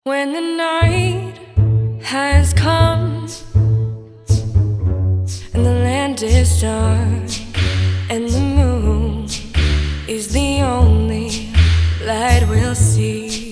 When the night has come and the land is dark and the moon is the only light we'll see,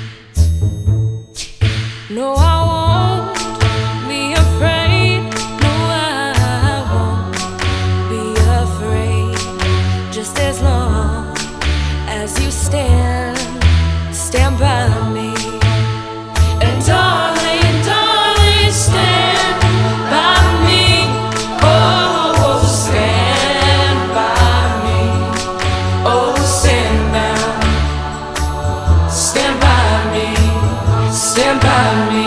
no, I won't be afraid. No, I won't be afraid. Just as long as you stand by me. And darling, darling, stand by me. Oh, stand by me. Oh, stand now. Stand by me. Stand by me.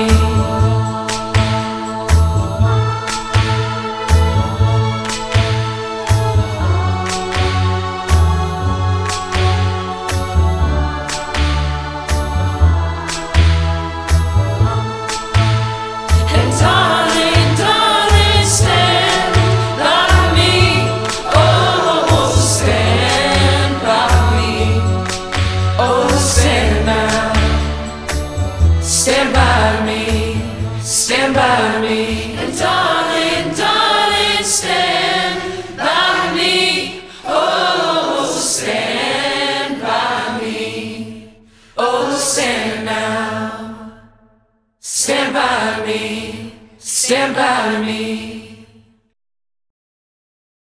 Stand by me, stand by me, and darling, darling, stand by me. Oh, stand by me. Oh, stand now. Stand by me, stand by me.